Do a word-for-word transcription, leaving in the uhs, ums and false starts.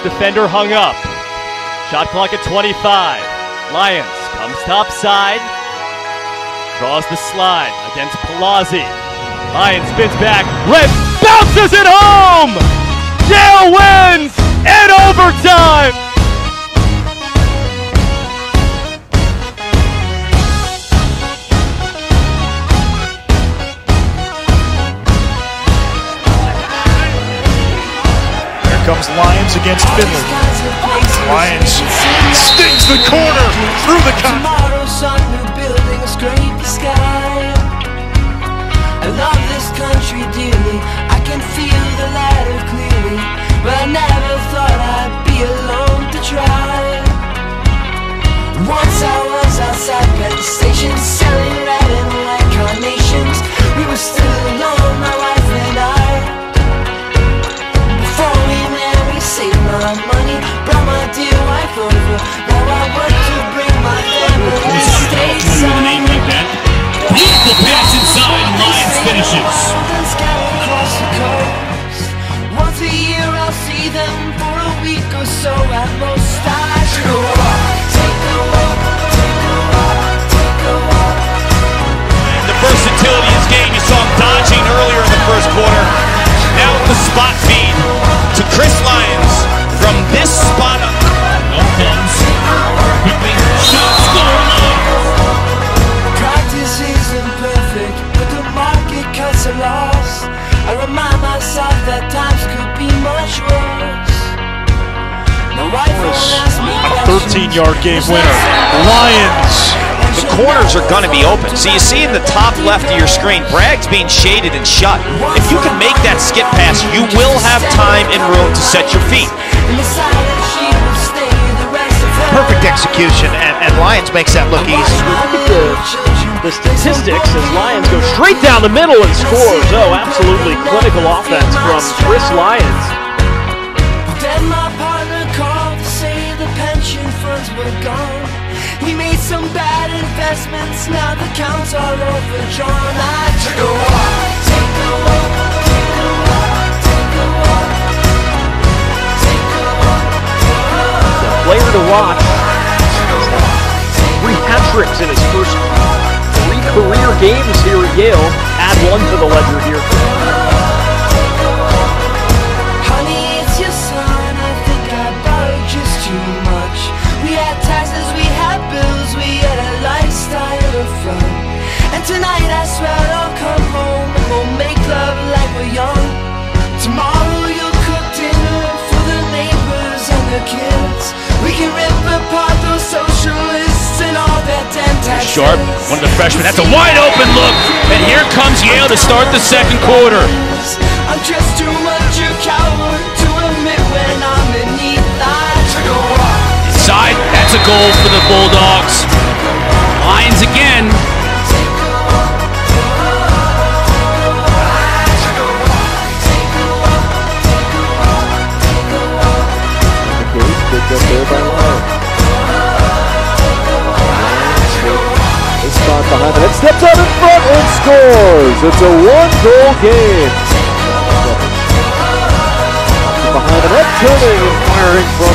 defender hung up. Shot clock at twenty-five. Lions comes top side. Draws the slide against Palazzi. Lions spins back. Red bounces it home! Yale wins in overtime! Here comes Lions against Finley. Lions stings the corner through the cut. I love this country dearly, I can feel the ladder clearly, but I never thought I'd be alone to try. Once I was outside at the station selling red and white carnations. We were still alone, my wife and I. Before we met we saved my money, brought my dear wife over. Now I work to bring my family stateside. Beautiful pass inside, Lions finishes. Once a year I'll see them for a week or so at most. I should go walk, take a walk, take a walk, take a walk. And the versatility is gained. You saw him dodging earlier in the first quarter. Now with the spot feed to Chris Lyons from this spot up. No thumbs. Quickly, shot, score, Practice isn't perfect, but the market cuts are lost. I remind myself that times could be much worse. My wife won't ask me A thirteen-yard game winner. Lions. The corners are going to be open. So you see in the top left of your screen, Bragg's being shaded and shut. If you can make that skip pass, you will have time and room to set your feet. Perfect execution, and, and Lions makes that look easy. Look at the, the statistics as Lions go straight down the middle and scores. Oh, absolutely clinical offense from Chris Lyons. Then my partner called to say the pension funds were gone. We made some bad investments, now the accounts are overdrawn. I took a walk, take a walk, take a walk, take a walk, take a walk. Player to watch. Three hat tricks in his first three career games here at Yale. Add one to the ledger here. Honey, it's your son, I think I borrowed just too much. We had taxes, we had bills, we had a lifestyle of fun. And tonight I swear I'll come home and we'll make love like we're young. Tomorrow you'll cook dinner for the neighbors and the kids. We can rip apart those socialists and all that damn taxes. Sharp, one of the freshmen. That's a wide open look. And here comes Yale to start the second quarter. I'm just too much a coward to admit when I'm beneath that. Inside, that's a goal for the Bulldogs. Lions again. Picked up there by Lyons. This spot behind the net, steps out in front and scores. It's a one-goal game. Behind the net, turning and firing from